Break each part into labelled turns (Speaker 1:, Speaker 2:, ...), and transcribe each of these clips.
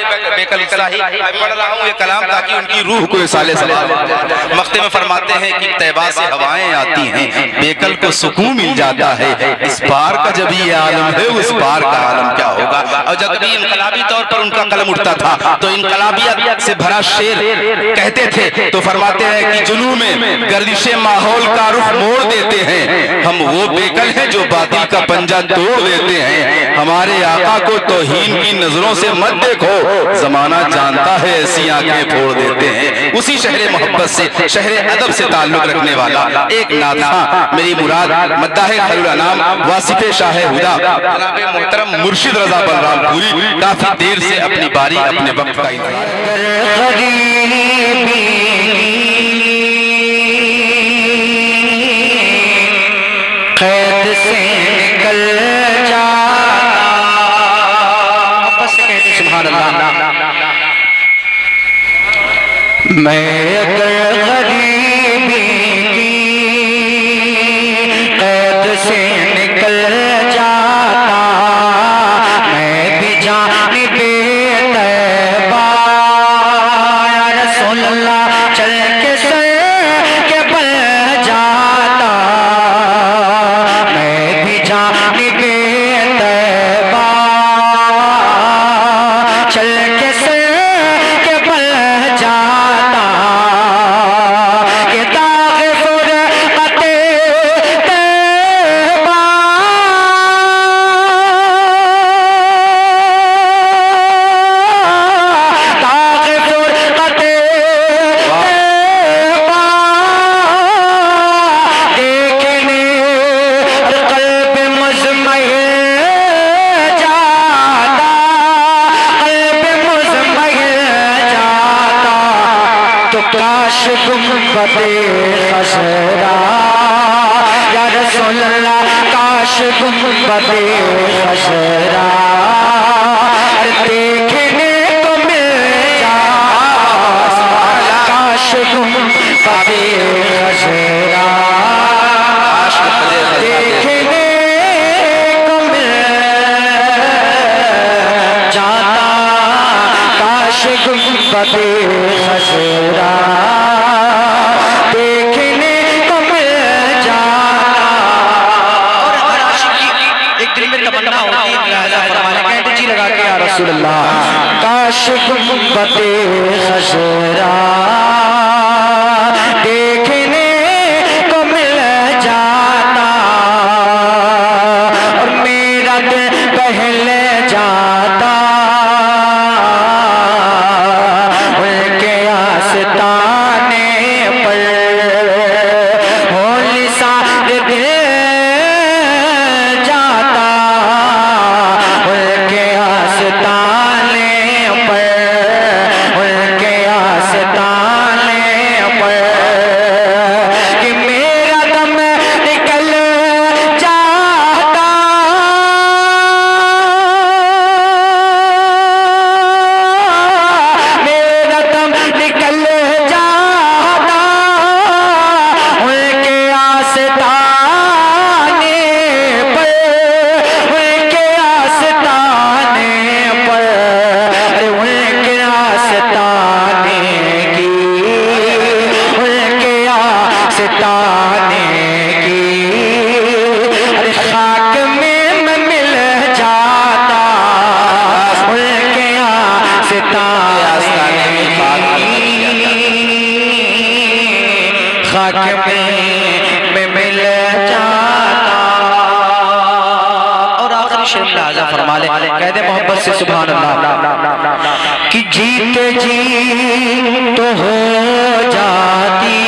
Speaker 1: बेकल शाही मैं पढ़ रहा हूँ ये कलाम ताकि उनकी रूह को इसाले सवाब मक्ते में फरमाते हैं कि तैबा से हवाएं आती हैं, बेकल को सुकून मिल जाता है। इस पार का जब ये आलम है उस पार का आलम क्या होगा। और जब भी इनकलाबी तौर पर उनका कलम उठता था तो इनकलाबियत से भरा शेर कहते थे तो फरमाते हैं कि जुनू में गर्दिशे माहौल का रुख मोड़ देते हैं, हम वो बेकल हैं जो बातिल का पंजा तोड़ देते हैं। हमारे आका को तौहीन की नजरों से मत देखो, जमाना जानता है ऐसी आंखें फोड़ देते हैं। उसी शहर मोहब्बत से शहर अदब से ताल्लुक रखने वाला एक नाथा मेरी मुराद मद्दाह खैरुल अनाम वासिफ शाह हुदा जनाब मोहतरम मुर्शिद रजा बलरामपुरी काफी देर से अपनी बारी अपने वक्त का इंतजार
Speaker 2: कैद से निकल जाता बस कहते सुभान अल्लाह। मैं अगर गरीबी की कैद से निकल जाता, मैं भी जानिबे तैबा या रसूल अल्लाह चल के सर के बल जाता, मैं भी जानिबे तैबा चल के सर के बल जाता। ये दाग फुरक़ते तैबा दाग फुरक़ते तैबा देखने क़ल्ब मुज़महिल जाता, क़ल्ब मुज़महिल जाता। तो काश गुंबदे खसरा या रसूल अल्लाह, काश गुंबदे खसरा देखने को मिल जाता, काश गुंबदे खसरा देखने को मिल जाता, काश गुंबदे खसरा देखने को मिल जाता। और हर आशिक की एक दिल में तमन्ना होती है, लिहाजा फरमाने कहते जी लगा के या रसूल अल्लाह, काश गुंबदे खसरा देखने को मिल जाता, और मेरा दिल पहले जाता उनके आस्ताने पर, हो लिसान दिल जाता उनके आस्ताने पर, उनके आस्ताने पर, कि मेरा दम निकल जाता, मेरा दम निकल जाता उनके आस्ताने पर, उनके आस्ताने पर, अरे उनके आस्ताने की, उनके आस्ताने की, अरे खाक में मैं मिल जाता उनके आस्ताने की, खाक में मैं मिल जाता। और आखिरी शेर लिहाजा फरमा ले, कहते मोहब्बत से सुभान अल्लाह, कि जीते जी तो हो जाती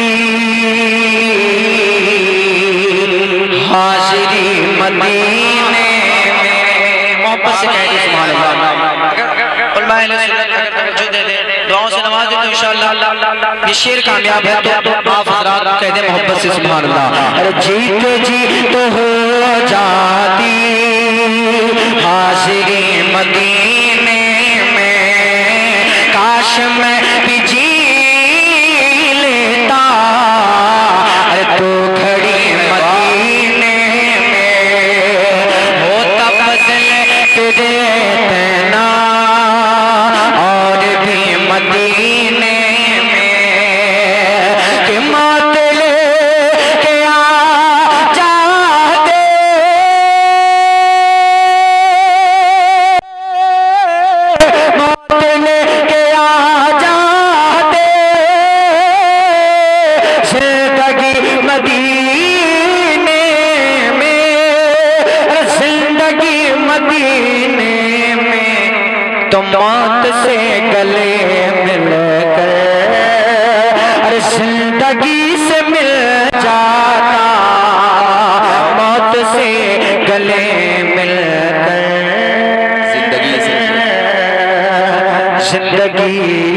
Speaker 2: हाजिरी मदीने में। मोहब्बत से कहते सुभान अल्लाह। उलमा अहले सुन्नत अगर तवज्जो दे दे, दुआओं से नवाज दे तो इंशाअल्लाह ये शेर कामयाब है। तो आप हज़रात कहते मोहब्बत से सुभान अल्लाह। अरे जीते जी तो हो जाती हाजिरी मदीने में, काश मैं भी जी लेता, अरे तो खड़ी मदीने में, होता फजल तेरे तेना तो मौत से गले मिलकर, अरे जिंदगी से मिल जाना, मौत से गले मिलकर, जिंदगी